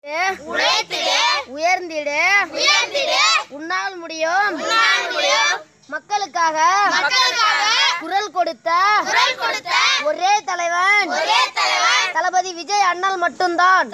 உயர்ந்திடு உன்னால் முடியும் மக்களுக்காக குரல் கொடுத்த ஒரே தலைவன் தளபதி விஜய் அண்ணல் மட்டும்தான்.